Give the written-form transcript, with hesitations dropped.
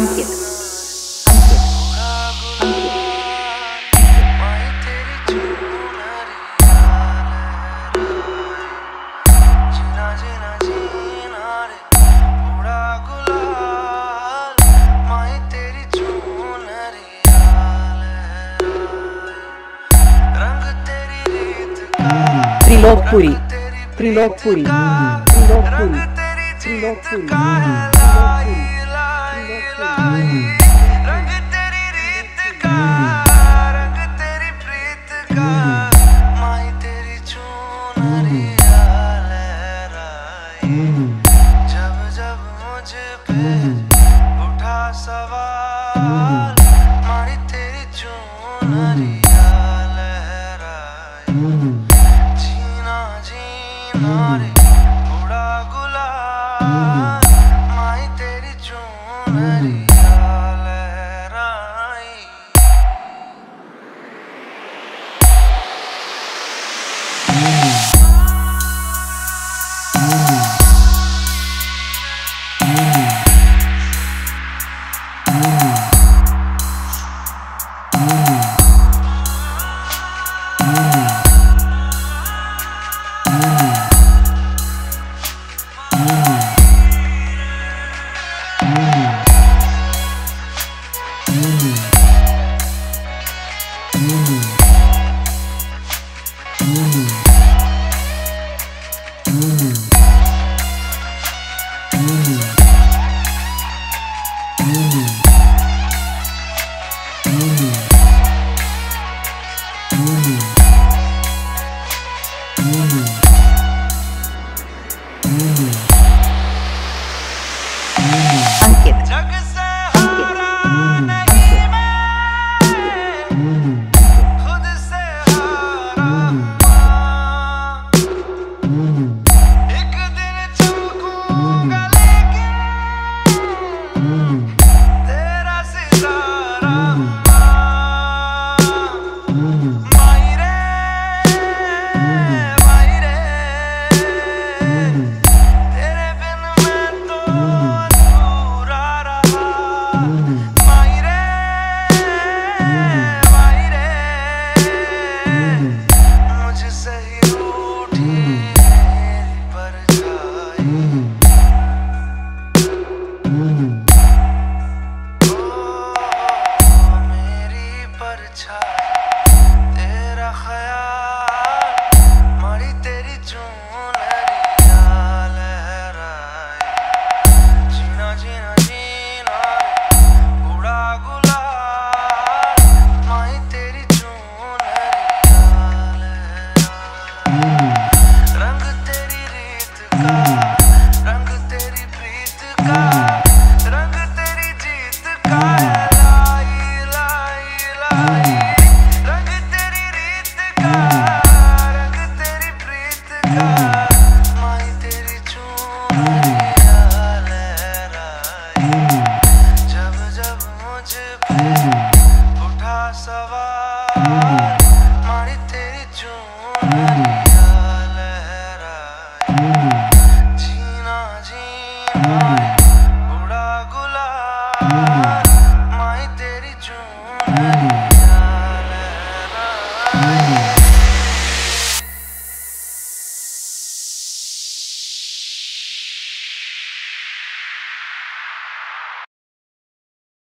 अंकित अंकित त्रिलोकपुरी त्रिलोकपुरी त्रिलोकपुरी त्रिलोकपुरी रंग तेरी रीत का रंग तेरी प्रीत का माही तेरी चुनरिया लहराई जब जब मुझ पे उठा सवाल माही तेरी चुनरिया लहराई जीना जीना रे थोड़ा गुलाल माही तेरी चुनरिया लहराई। अंकित जग से हारा नहीं मैं खुद से हारा एक दिन चमकूंगा लेकिन तेरा सितारा माही रे तेरे बिन मैं तो अधूरा रहा माही रे मुझसे ही रूठी मेरी परछाई मेरी परछाई तेरा ख्याल माही तेरी चुनरिया लहराई जीना जीना जीना उड़ा गुलाल माही तेरी चुनरिया लहराई रंग तेरी रीत का रंग तेरी प्रीत का रंग तेरी जीत का लाई लाई लाई रंग तेरी रीत का रंग तेरी प्रीत का माही तेरी चुनरिया लहराई जब जब मुझ पे उठा सवाल